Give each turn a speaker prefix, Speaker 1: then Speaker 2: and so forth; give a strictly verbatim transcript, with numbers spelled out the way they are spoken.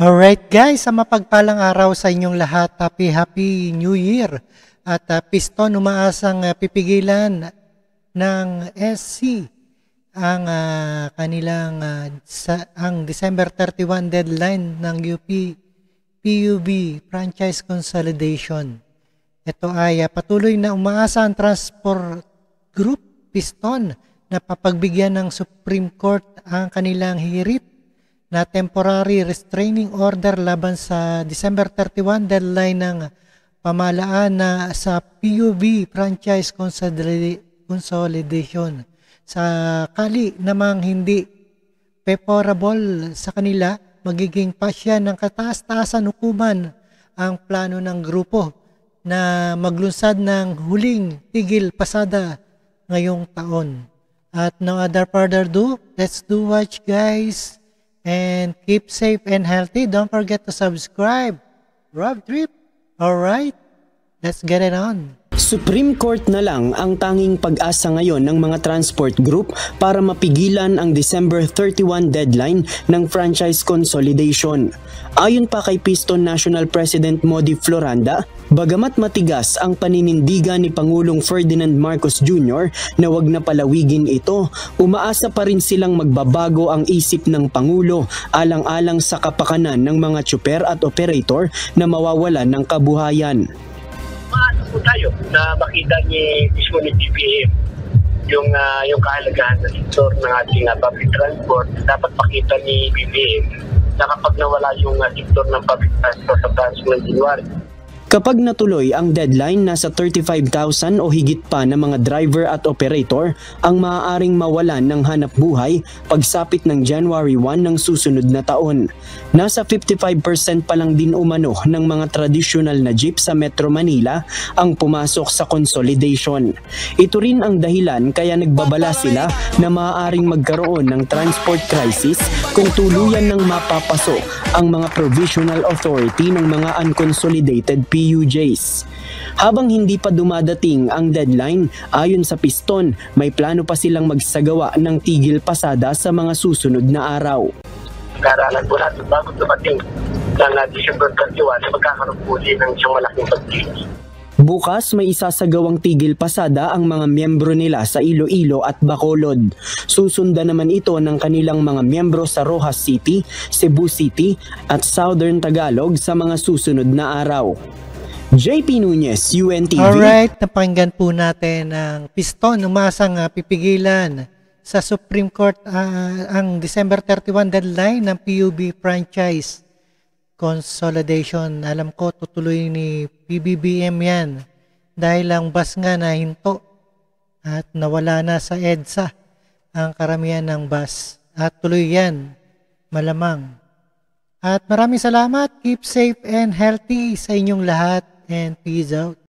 Speaker 1: Alright guys, sa mapagpalang araw sa inyong lahat. Happy Happy New Year. At uh, Piston umaasang uh, pipigilan ng S C ang uh, kanilang uh, sa, ang December thirty-first deadline ng U P P U B Franchise Consolidation. Ito ay uh, patuloy na umaasa ang Transport Group Piston na papagbigyan ng Supreme Court ang kanilang hirit na temporary restraining order laban sa December thirty-first deadline ng pamahalaan na sa P U B Franchise Consolidation. Sa kali namang hindi favorable sa kanila, magiging pasya ng kataas-taasan hukuman ang plano ng grupo na maglunsad ng huling tigil pasada ngayong taon. At no other further ado, let's do watch guys. And keep safe and healthy. Don't forget to subscribe. Rob Trip. Alright, let's get it on.
Speaker 2: Supreme Court na lang ang tanging pag-asa ngayon ng mga transport group para mapigilan ang December thirty-first deadline ng franchise consolidation. Ayon pa kay Piston National President Modi Floranda, bagamat matigas ang paninindigan ni Pangulong Ferdinand Marcos Junior na wag na palawigin ito, umaasa pa rin silang magbabago ang isip ng Pangulo alang-alang sa kapakanan ng mga tsuper at operator na mawawalan ng kabuhayan.
Speaker 3: Maano po tayo na makita ni mismo ni B B M yung, uh, yung kahalagahan ng sektor ng ating uh, public transport. Dapat makita ni B B M na kapag nawala yung uh, sektor ng public transport sa Transmil January.
Speaker 2: Kapag natuloy ang deadline, nasa thirty-five thousand o higit pa na mga driver at operator ang maaaring mawalan ng hanap buhay pagsapit ng January first ng susunod na taon. Nasa fifty-five percent pa lang din umano ng mga traditional na jeep sa Metro Manila ang pumasok sa consolidation. Ito rin ang dahilan kaya nagbabala sila na maaaring magkaroon ng transport crisis kung tuluyan ng mapapaso ang mga provisional authority ng mga unconsolidated P U Js. Habang hindi pa dumadating ang deadline, ayon sa Piston, may plano pa silang magsagawa ng tigil pasada sa mga susunod na araw.
Speaker 3: Karalan po natin bago dumating ng December thirty-first, magkakaroon po din ng isang malaking pagtigil.
Speaker 2: Bukas may isasagawang tigil pasada ang mga miyembro nila sa Iloilo at Bacolod. Susundan naman ito ng kanilang mga miyembro sa Rojas City, Cebu City at Southern Tagalog sa mga susunod na araw. J P Nunez, U N T V.
Speaker 1: Alright, napakinggan po natin ang Piston umasang uh, pipigilan sa Supreme Court uh, ang December thirty-first deadline ng P U B Franchise Consolidation. Alam ko tutuloy ni P B B M yan dahil ang bus nga na hinto at nawala na sa EDSA ang karamihan ng bus at tuloy yan malamang. At maraming salamat, keep safe and healthy sa inyong lahat and peace out.